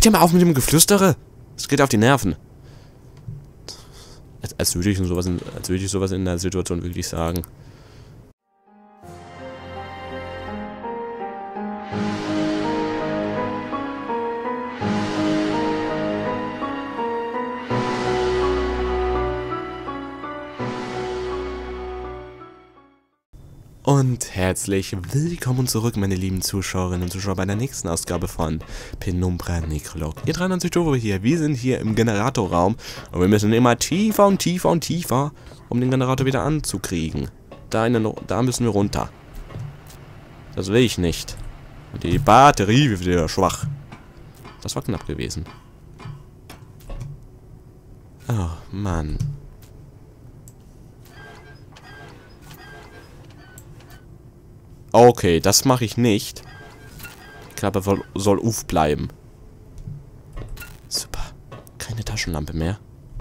Hört ihr mal auf mit dem Geflüstere? Es geht auf die Nerven. Als würde ich sowas in der Situation wirklich sagen. Und herzlich willkommen zurück, meine lieben Zuschauerinnen und Zuschauer, bei der nächsten Ausgabe von Penumbra Necrolog. Ihr 93 Tore hier, wir sind hier im Generatorraum und wir müssen immer tiefer und tiefer und tiefer, um den Generator wieder anzukriegen. Da müssen wir runter. Das will ich nicht. Und die Batterie wird wieder schwach. Das war knapp gewesen. Oh, Mann. Okay, das mache ich nicht. Die Klappe soll aufbleiben. Super. Keine Taschenlampe mehr.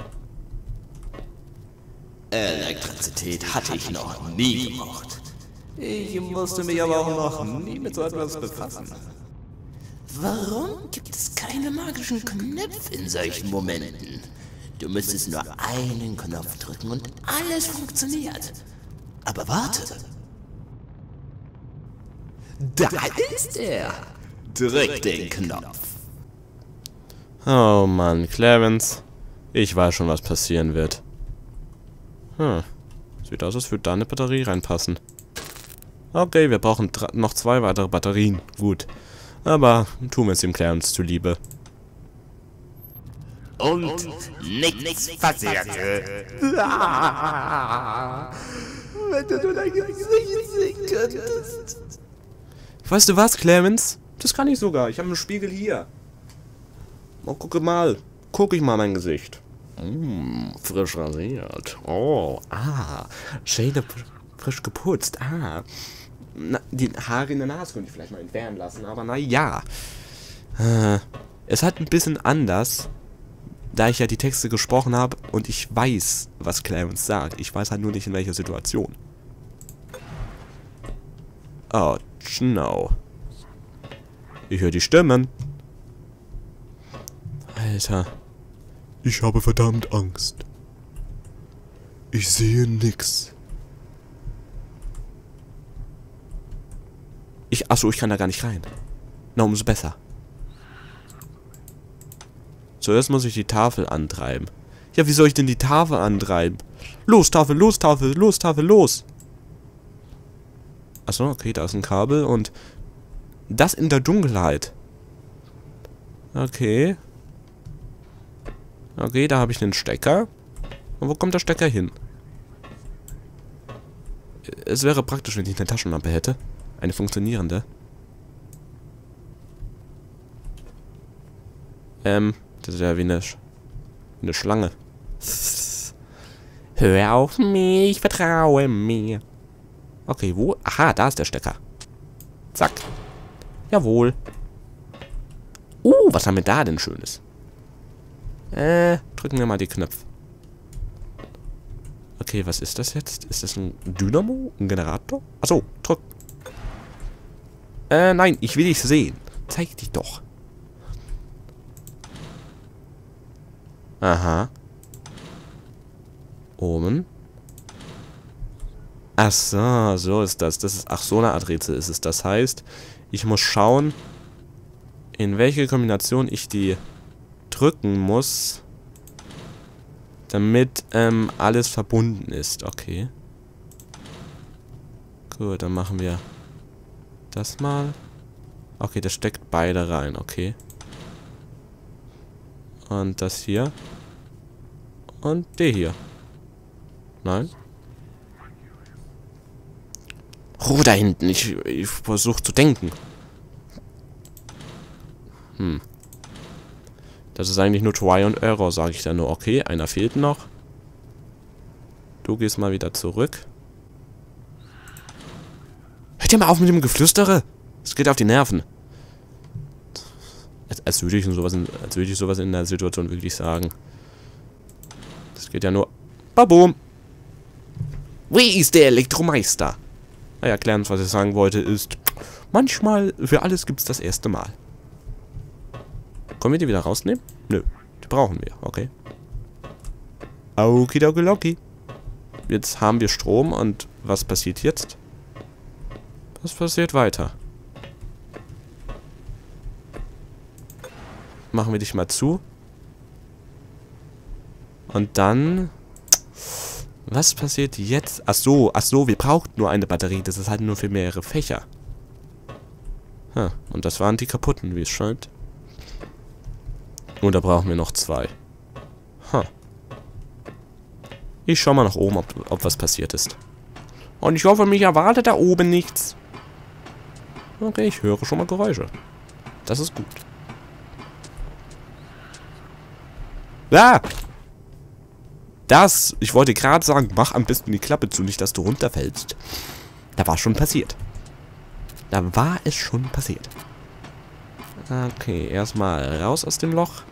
Elektrizität hatte ich noch nie gemocht. Ich musste mich aber auch noch nie mit so etwas befassen. Warum gibt es keine magischen Knöpfe in solchen Momenten? Du müsstest nur einen Knopf drücken und alles funktioniert. Aber warte. Da ist er! Drück den Knopf. Oh Mann, Clarence. Ich weiß schon, was passieren wird. Sieht aus, als würde da eine Batterie reinpassen. Okay, wir brauchen noch 2 weitere Batterien. Gut. Aber tun wir es dem Clarence zuliebe. Und nichts passierte. Wenn du nur dein Gesicht sehen könntest. Weißt du was, Clarence? Das kann ich sogar. Ich habe einen Spiegel hier. Oh, guck ich mal mein Gesicht. Frisch rasiert. Oh, Schädel frisch geputzt. Die Haare in der Nase könnte ich vielleicht mal entfernen lassen, aber naja. Es hat ein bisschen anders, da ich ja die Texte gesprochen habe und ich weiß, was Clarence sagt. Ich weiß halt nur nicht, in welcher Situation. Oh, no. Ich höre die Stimmen. Alter. Ich habe verdammt Angst. Ich sehe nix. Achso, ich kann da gar nicht rein. Na, umso besser. Zuerst muss ich die Tafel antreiben. Ja, wie soll ich denn die Tafel antreiben? Los, Tafel, los, Tafel, los, Tafel, los! Achso, okay, da ist ein Kabel und das in der Dunkelheit. Okay. Okay, da habe ich einen Stecker. Und wo kommt der Stecker hin? Es wäre praktisch, wenn ich eine Taschenlampe hätte. Eine funktionierende. Das ist ja wie eine Schlange. Hör auf mich, vertraue mir. Okay, wo? Aha, da ist der Stecker. Zack. Jawohl. Was haben wir da denn Schönes? Drücken wir mal die Knöpfe. Okay, was ist das jetzt? Ist das ein Dynamo? Ein Generator? Achso, drück. Nein, ich will dich sehen. Zeig dich doch. Aha. Oben. Ach so, so ist das. Ach, so eine Art Rätsel ist es. Das heißt, ich muss schauen, in welche Kombination ich die drücken muss, damit alles verbunden ist. Okay. Gut, dann machen wir das mal. Okay, das steckt beide rein. Okay. Und das hier. Und der hier. Nein. Ruhe da hinten. Ich versuche zu denken. Das ist eigentlich nur Try and Error, sage ich dann nur. Okay, einer fehlt noch. Du gehst mal wieder zurück. Hört ihr mal auf mit dem Geflüstere? Es geht auf die Nerven. Als würde ich sowas in der Situation wirklich sagen. Das geht ja nur... Babum! Wie ist der Elektromeister? Naja, Clarence, was ich sagen wollte, ist... Manchmal, für alles gibt's das erste Mal. Können wir die wieder rausnehmen? Nö, die brauchen wir. Okay. Okidokiloki. Jetzt haben wir Strom und was passiert jetzt? Was passiert weiter? Machen wir dich mal zu. Und dann... Was passiert jetzt? Ach so, wir brauchen nur eine Batterie. Das ist halt nur für mehrere Fächer. Und das waren die kaputten, wie es scheint. Und da brauchen wir noch 2. Ich schau mal nach oben, ob was passiert ist. Und ich hoffe, mich erwartet da oben nichts. Okay, ich höre schon mal Geräusche. Das ist gut. Ah! Ich wollte gerade sagen, mach am besten die Klappe zu, nicht, dass du runterfällst. Da war schon passiert. Da war es schon passiert. Okay, erstmal raus aus dem Loch.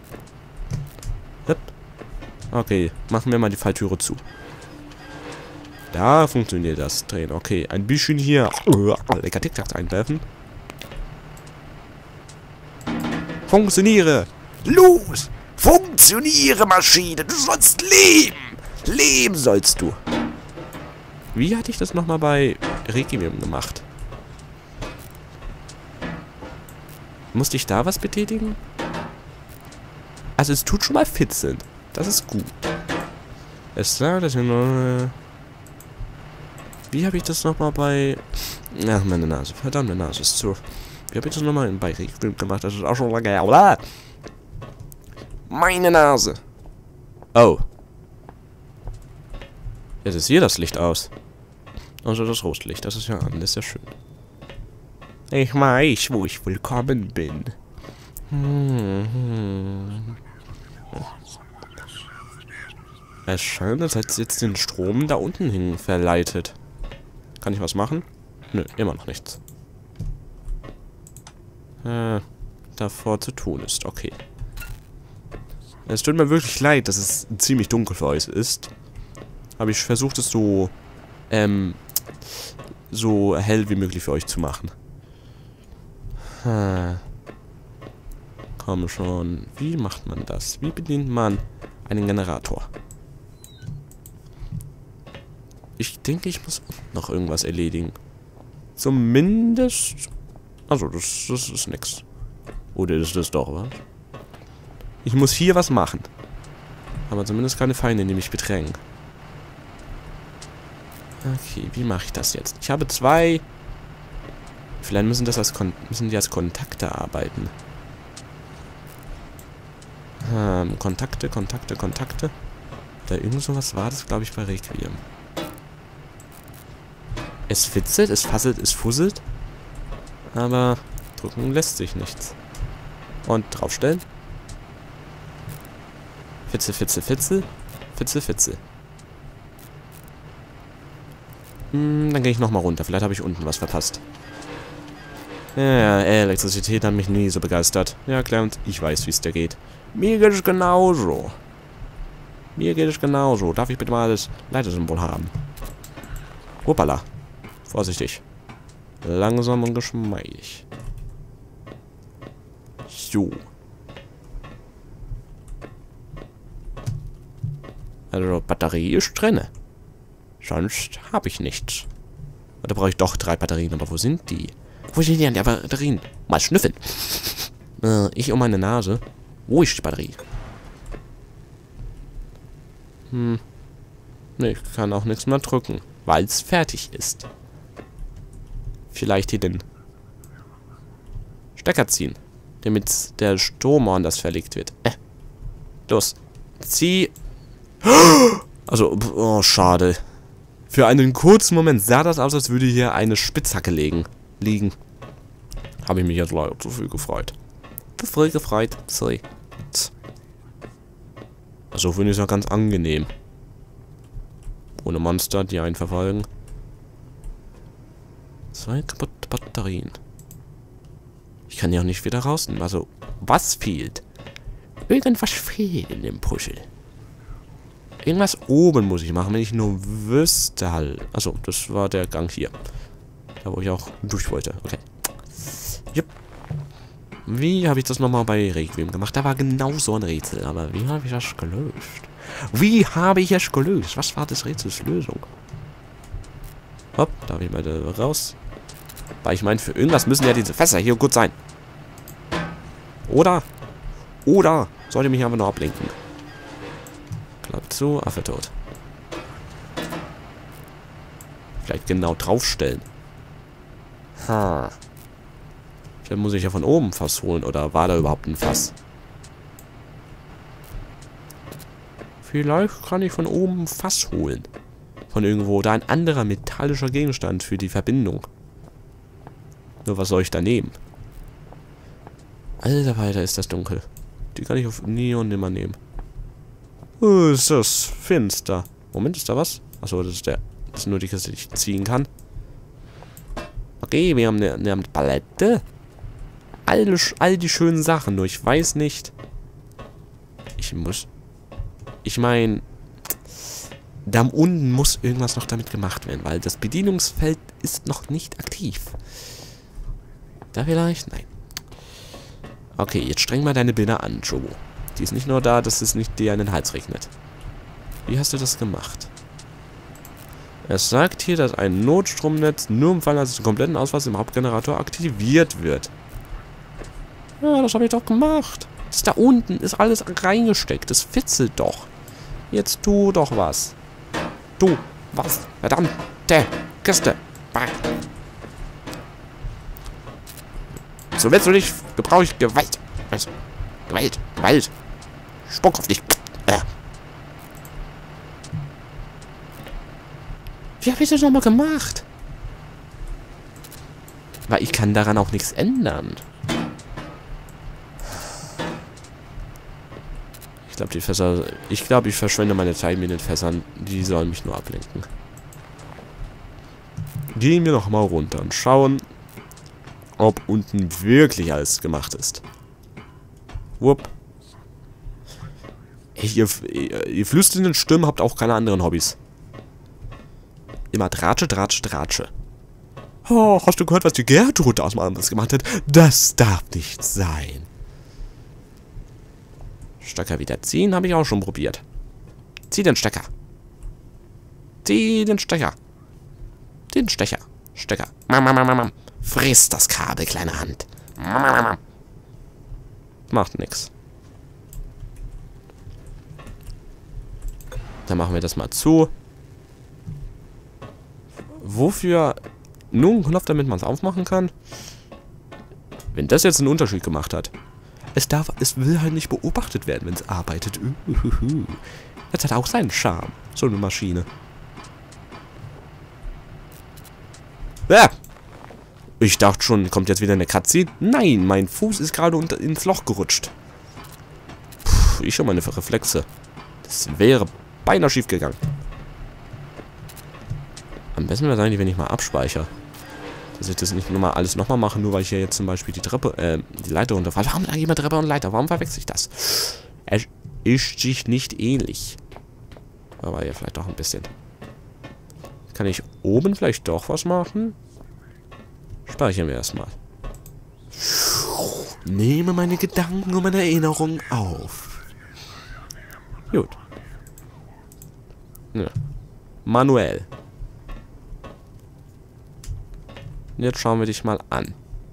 Okay, machen wir mal die Falltüre zu. Da funktioniert das Drehen. Okay, ein bisschen hier lecker Tic-Tacs einwerfen. Funktioniere! Los! Funktioniere, Maschine! Du sollst leben! Leben sollst du! Wie hatte ich das nochmal bei Requiem gemacht? Musste ich da was betätigen? Also es tut schon mal fitzeln. Das ist gut. Es sagt, dass wir noch... Wie habe ich das nochmal bei... Ach, meine Nase. Verdammt, meine Nase ist zu... Wie habe ich das nochmal bei Requiem gemacht? Das ist auch schon lange her, oder? Meine Nase. Oh. Jetzt ist hier das Licht aus. Also das Rotlicht. Das ist ja an. Das ist ja schön. Ich weiß, wo ich willkommen bin. Es scheint, als hätte es jetzt den Strom da unten hin verleitet. Kann ich was machen? Nö, immer noch nichts. Davor zu tun ist. Okay. Es tut mir wirklich leid, dass es ziemlich dunkel für euch ist. Aber ich versuche es so, so hell wie möglich für euch zu machen. Komm schon. Wie macht man das? Wie bedient man einen Generator? Ich denke, ich muss noch irgendwas erledigen. Zumindest... Also, das ist nix. Oder ist das doch, was? Ich muss hier was machen. Aber zumindest keine Feinde, die mich bedrängen. Okay, wie mache ich das jetzt? Ich habe 2... Vielleicht müssen die als Kontakte arbeiten. Kontakte. Da irgend sowas war das, glaube ich, bei Requiem. Es fitzelt, es fasselt, es fusselt. Aber drücken lässt sich nichts. Und draufstellen. Fitzel. Dann gehe ich nochmal runter. Vielleicht habe ich unten was verpasst. Ja, Elektrizität hat mich nie so begeistert. Ja, Clarence, ich weiß, wie es dir geht. Mir geht es genauso. Darf ich bitte mal das Leitersymbol haben? Hoppala. Vorsichtig. Langsam und geschmeidig. So. Also, Batterie ist drin. Sonst habe ich nichts. Da brauche ich doch 3 Batterien, aber wo sind die? Wo sind die Batterien? Mal schnüffeln. Ich um meine Nase. Wo ist die Batterie? Ne, ich kann auch nichts mehr drücken, weil es fertig ist. Vielleicht hier den Stecker ziehen, damit der Strom anders verlegt wird. Los. Zieh. Also, oh, schade. Für einen kurzen Moment sah das aus, als würde hier eine Spitzhacke liegen. Habe ich mich jetzt leider zu viel gefreut. Sorry. Also finde ich es ja ganz angenehm. Ohne Monster, die einen verfolgen. 2 kaputte Batterien. Ich kann die auch nicht wieder rausnehmen. Also, was fehlt? Irgendwas fehlt in dem Puzzle. Irgendwas oben muss ich machen, wenn ich nur wüsste halt. Achso, das war der Gang hier. Da wo ich auch durch wollte. Okay. Jupp. Wie habe ich das nochmal bei Requiem gemacht? Da war genau so ein Rätsel. Aber wie habe ich das gelöst? Wie habe ich es gelöst? Was war das Rätsels Lösung? Hopp, da habe ich mal raus. Weil ich meine, für irgendwas müssen ja diese Fässer hier gut sein. Oder sollte mich einfach nur ablenken. Klappe zu, Affe tot. Vielleicht genau draufstellen. Ha. Vielleicht muss ich ja von oben Fass holen. Oder war da überhaupt ein Fass? Vielleicht kann ich von oben ein Fass holen. Von irgendwo. Da ein anderer metallischer Gegenstand für die Verbindung. Nur was soll ich da nehmen? Alter, weiter ist das dunkel. Die kann ich auf nie und nimmer nehmen. Ist das finster. Moment, ist da was? Achso, das ist nur die Kiste, die ich ziehen kann. Okay, wir haben eine Palette. All die schönen Sachen, nur ich weiß nicht. Ich meine, da unten muss irgendwas noch damit gemacht werden, weil das Bedienungsfeld ist noch nicht aktiv. Da vielleicht? Nein. Okay, jetzt streng mal deine Bilder an, Jobo. Die ist nicht nur da, dass es nicht dir an den Hals regnet. Wie hast du das gemacht? Es sagt hier, dass ein Notstromnetz nur im Fall eines kompletten Ausfalls im Hauptgenerator aktiviert wird. Ja, das habe ich doch gemacht. Das da unten ist alles reingesteckt. Das fitzelt doch. Jetzt tu doch was. Du, was? Verdammte Kiste. So willst du nicht, gebrauche ich Gewalt. Gewalt. Spuck auf dich. Wie habe ich das nochmal gemacht? Weil ich kann daran auch nichts ändern. Ich glaube, ich verschwende meine Zeit mit den Fässern. Die sollen mich nur ablenken. Gehen wir nochmal runter und schauen, ob unten wirklich alles gemacht ist. Wupp. Hey, ihr flüsternden Stimmen habt auch keine anderen Hobbys. Immer Dratsche. Oh, hast du gehört, was die Gertrud aus dem Anderes gemacht hat? Das darf nicht sein. Stecker wieder ziehen, habe ich auch schon probiert. Zieh den Stecker. Stecker. Friss das Kabel, kleine Hand. Macht nix. Dann machen wir das mal zu. Wofür nur ein Knopf, damit man es aufmachen kann? Wenn das jetzt einen Unterschied gemacht hat. Es will halt nicht beobachtet werden, wenn es arbeitet. Das hat auch seinen Charme. So eine Maschine. Ja. Ich dachte schon, kommt jetzt wieder eine Cutscene. Nein, mein Fuß ist gerade ins Loch gerutscht. Puh, ich schon meine Reflexe. Das wäre beinahe schief gegangen. Am besten wäre es eigentlich, wenn ich mal abspeichere. Dass ich das nicht nochmal alles nochmal mache, nur weil ich hier jetzt zum Beispiel die Leiter runterfalle. Warum sage ich immer Treppe und Leiter? Warum verwechsel ich das? Es ist sich nicht ähnlich. Aber ja, vielleicht auch ein bisschen. Kann ich oben vielleicht doch was machen? Speichern wir erstmal. Nehme meine Gedanken und meine Erinnerungen auf. Gut. Ja. Manuell. Jetzt schauen wir dich mal an.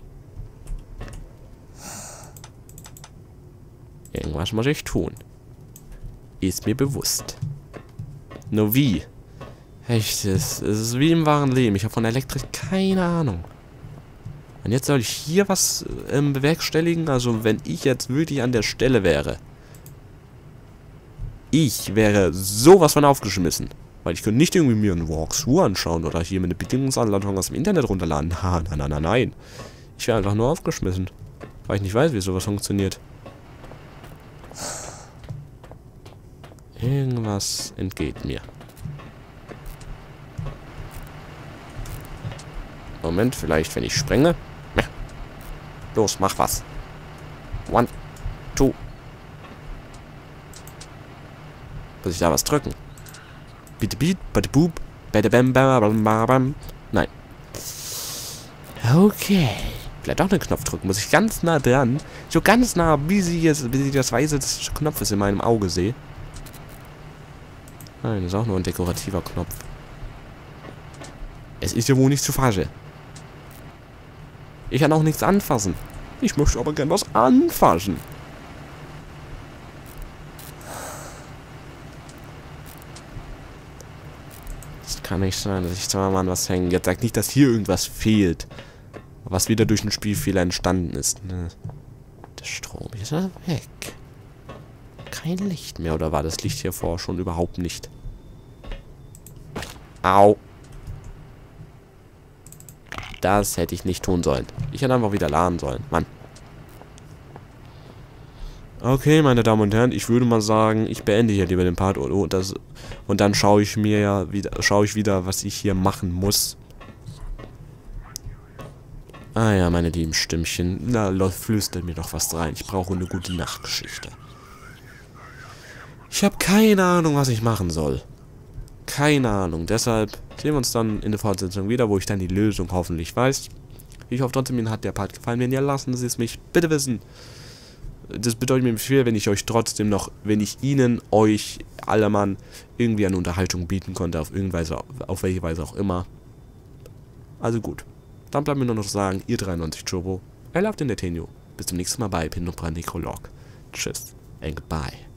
Irgendwas muss ich tun. Ist mir bewusst. Nur wie? Echt, es ist wie im wahren Leben. Ich habe von Elektrik keine Ahnung. Und jetzt soll ich hier was bewerkstelligen? Also wenn ich jetzt wirklich an der Stelle wäre. Ich wäre sowas von aufgeschmissen. Weil ich könnte nicht irgendwie mir einen Walkthrough anschauen oder hier meine Bedingungsanleitung aus dem Internet runterladen. Nein. Ich wäre einfach nur aufgeschmissen. Weil ich nicht weiß, wie sowas funktioniert. Irgendwas entgeht mir. Moment, vielleicht wenn ich sprenge. Los, mach was. 1, 2. Muss ich da was drücken? Bitte, bitte, boop. Nein. Okay. Vielleicht auch einen Knopf drücken. Muss ich ganz nah dran. So ganz nah, wie ich das Weiße des Knopfes in meinem Auge sehe. Nein, das ist auch nur ein dekorativer Knopf. Es ist ja wohl nicht zu fassen. Ich kann auch nichts anfassen. Ich möchte aber gern was anfassen. Das kann nicht sein, dass ich zweimal an was hängen. Jetzt sagt nicht, dass hier irgendwas fehlt. Was wieder durch einen Spielfehler entstanden ist. Ne? Der Strom ist ja weg. Kein Licht mehr. Oder war das Licht hier vorher schon überhaupt nicht? Au. Das hätte ich nicht tun sollen. Ich hätte einfach wieder laden sollen. Mann. Okay, meine Damen und Herren, ich würde mal sagen, ich beende hier lieber den Part und dann schaue ich wieder, was ich hier machen muss. Ah ja, meine lieben Stimmchen, na, flüstert mir doch was rein. Ich brauche eine gute Nachtgeschichte. Ich habe keine Ahnung, was ich machen soll. Keine Ahnung. Deshalb sehen wir uns dann in der Fortsetzung wieder, wo ich dann die Lösung hoffentlich weiß. Ich hoffe trotzdem, Ihnen hat der Part gefallen. Wenn ja, lassen Sie es mich bitte wissen. Das bedeutet mir viel, wenn ich euch trotzdem noch, wenn ich Ihnen, euch, alle Mann, irgendwie eine Unterhaltung bieten konnte, auf welche Weise auch immer. Also gut. Dann bleibt mir nur noch sagen, ihr 93 Turbo, I love den Detenio. Bis zum nächsten Mal bei Pinopra Necrolog. Tschüss and goodbye.